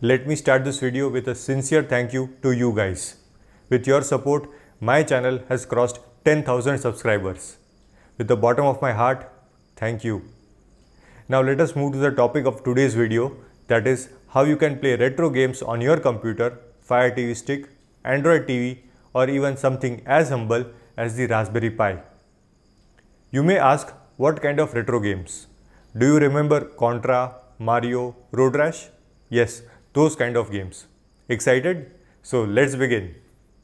Let me start this video with a sincere thank you to you guys. With your support, my channel has crossed 10,000 subscribers. With the bottom of my heart, thank you. Now let us move to the topic of today's video, that is how you can play retro games on your computer, Fire TV stick, Android TV, or even something as humble as the Raspberry Pi. You may ask, what kind of retro games? Do you remember Contra, Mario, Road Rash? Yes, those kind of games. Excited? So let's begin.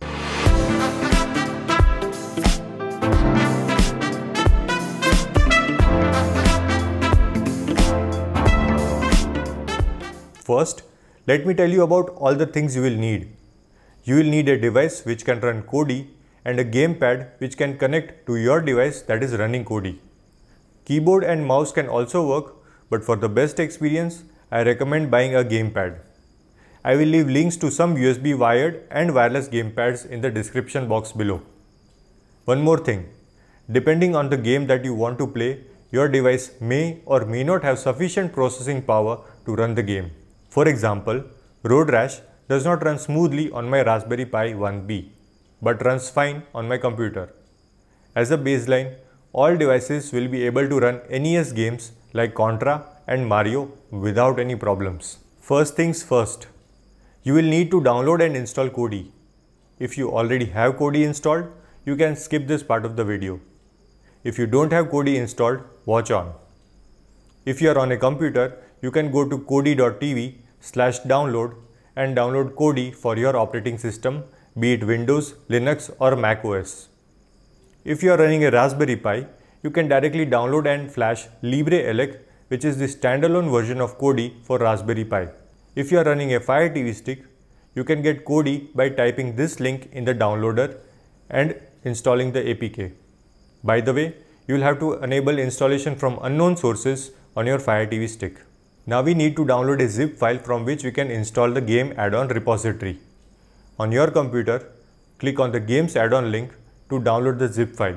First, let me tell you about all the things you will need. You will need a device which can run Kodi and a gamepad which can connect to your device that is running Kodi. Keyboard and mouse can also work, but for the best experience, I recommend buying a gamepad. I will leave links to some USB wired and wireless gamepads in the description box below. One more thing, depending on the game that you want to play, your device may or may not have sufficient processing power to run the game. For example, Road Rash does not run smoothly on my Raspberry Pi 1B, but runs fine on my computer. As a baseline, all devices will be able to run NES games like Contra and Mario without any problems. First things first, you will need to download and install Kodi. If you already have Kodi installed, you can skip this part of the video. If you don't have Kodi installed, watch on. If you are on a computer, you can go to kodi.tv/download and download Kodi for your operating system, be it Windows, Linux or Mac OS. If you are running a Raspberry Pi, you can directly download and flash LibreElec, which is the standalone version of Kodi for Raspberry Pi. If you are running a Fire TV stick, you can get Kodi by typing this link in the downloader and installing the APK. By the way, you will have to enable installation from unknown sources on your Fire TV stick. Now we need to download a zip file from which we can install the game add-on repository. On your computer, click on the Games add-on link to download the zip file.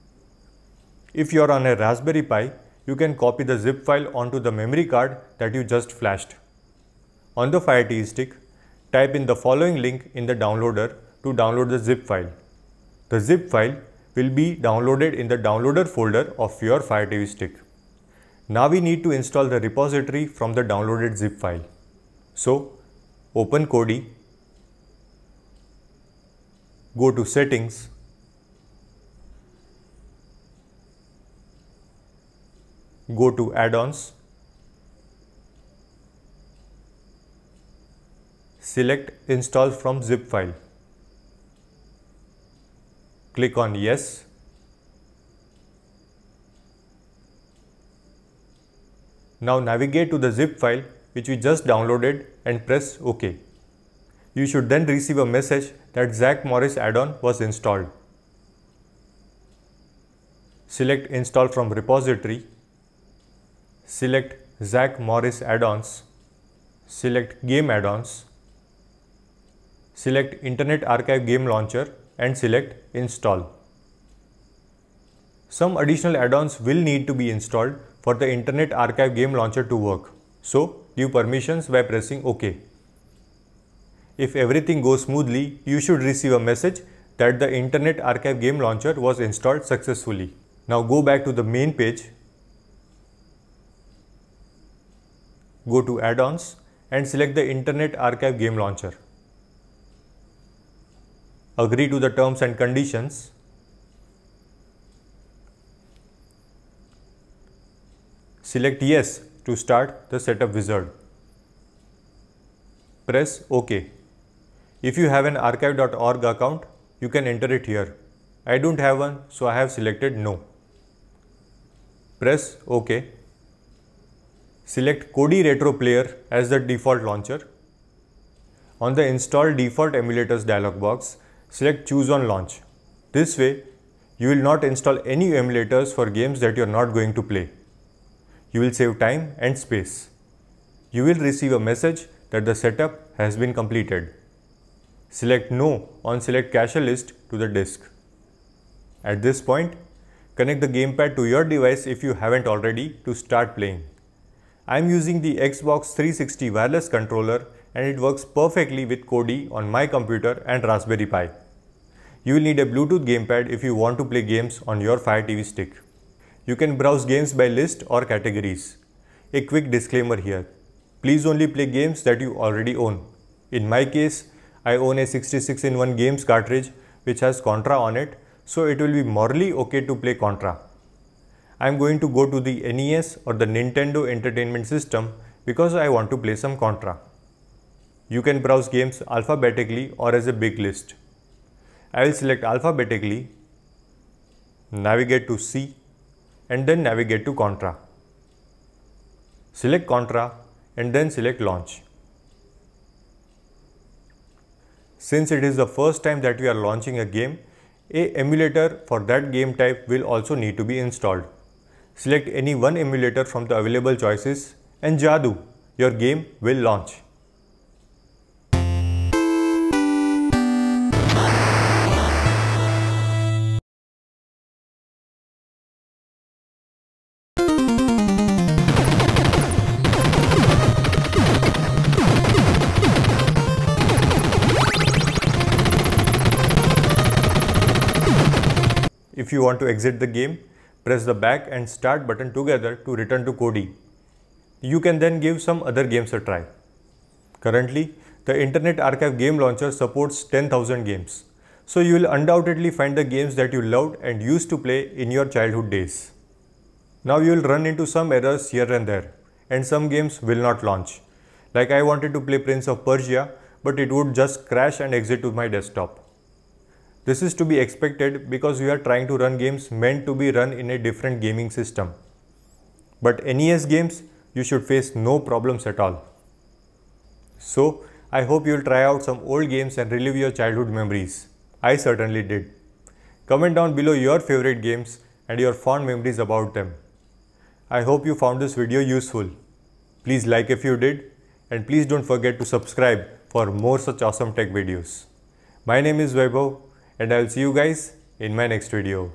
If you are on a Raspberry Pi, you can copy the zip file onto the memory card that you just flashed. On the Fire TV stick, type in the following link in the downloader to download the zip file. The zip file will be downloaded in the downloader folder of your Fire TV stick. Now we need to install the repository from the downloaded zip file. So, open Kodi, go to Settings, go to Add-ons, select Install from zip file. Click on Yes. Now navigate to the zip file which we just downloaded and press OK. You should then receive a message that Zach Morris add-on was installed. Select Install from repository. Select Zach Morris add-ons. Select Game add-ons. Select Internet Archive Game Launcher and select Install. Some additional add-ons will need to be installed for the Internet Archive Game Launcher to work. So, give permissions by pressing OK. If everything goes smoothly, you should receive a message that the Internet Archive Game Launcher was installed successfully. Now go back to the main page, go to Add-ons and select the Internet Archive Game Launcher. Agree to the terms and conditions. Select Yes to start the setup wizard. Press OK. If you have an archive.org account, you can enter it here. I don't have one, so I have selected No. Press OK. Select Kodi Retro Player as the default launcher. On the Install Default Emulators dialog box, select Choose on Launch. This way, you will not install any emulators for games that you are not going to play. You will save time and space. You will receive a message that the setup has been completed. Select No on Select Cache List to the disk. At this point, connect the gamepad to your device if you haven't already to start playing. I am using the Xbox 360 wireless controller and it works perfectly with Kodi on my computer and Raspberry Pi. You will need a Bluetooth gamepad if you want to play games on your Fire TV stick. You can browse games by list or categories. A quick disclaimer here. Please only play games that you already own. In my case, I own a 66-in-1 games cartridge which has Contra on it, so it will be morally okay to play Contra. I am going to go to the NES or the Nintendo Entertainment System because I want to play some Contra. You can browse games alphabetically or as a big list. I will select alphabetically, navigate to C, and then navigate to Contra. Select Contra and then select Launch. Since it is the first time that we are launching a game, an emulator for that game type will also need to be installed. Select any one emulator from the available choices and Jadoo, your game will launch. If you want to exit the game, press the back and start button together to return to Kodi. You can then give some other games a try. Currently, the Internet Archive game launcher supports 10,000 games, so you will undoubtedly find the games that you loved and used to play in your childhood days. Now you will run into some errors here and there, and some games will not launch. Like I wanted to play Prince of Persia, but it would just crash and exit to my desktop. This is to be expected because we are trying to run games meant to be run in a different gaming system. But NES games, you should face no problems at all. So, I hope you will try out some old games and relive your childhood memories. I certainly did. Comment down below your favorite games and your fond memories about them. I hope you found this video useful. Please like if you did, and please don't forget to subscribe for more such awesome tech videos. My name is Vaibhav, and I will see you guys in my next video.